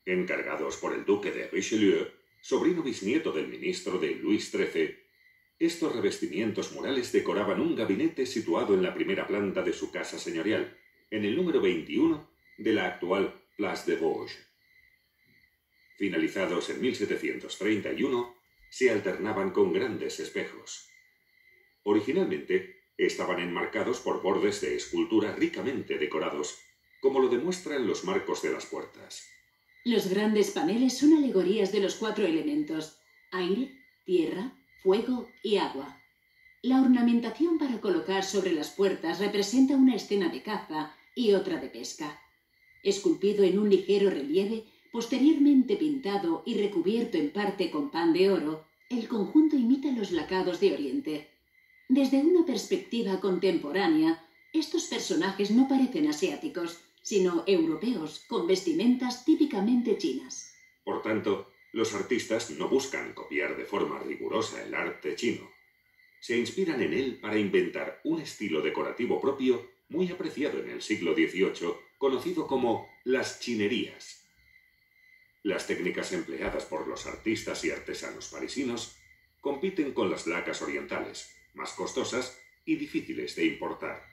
Encargados por el duque de Richelieu, sobrino bisnieto del ministro de Luis XIII, estos revestimientos murales decoraban un gabinete situado en la primera planta de su casa señorial, en el número 21 de la actual Place de Vosges. Finalizados en 1731, se alternaban con grandes espejos. Originalmente, estaban enmarcados por bordes de escultura ricamente decorados, como lo demuestran los marcos de las puertas. Los grandes paneles son alegorías de los 4 elementos: aire, tierra, fuego y agua. La ornamentación para colocar sobre las puertas representa una escena de caza y otra de pesca. Esculpido en un ligero relieve, posteriormente pintado y recubierto en parte con pan de oro, el conjunto imita los lacados de Oriente. Desde una perspectiva contemporánea, estos personajes no parecen asiáticos, sino europeos, con vestimentas típicamente chinas. Por tanto, los artistas no buscan copiar de forma rigurosa el arte chino. Se inspiran en él para inventar un estilo decorativo propio muy apreciado en el siglo XVIII, conocido como las chinerías. Las técnicas empleadas por los artistas y artesanos parisinos compiten con las lacas orientales, más costosas y difíciles de importar.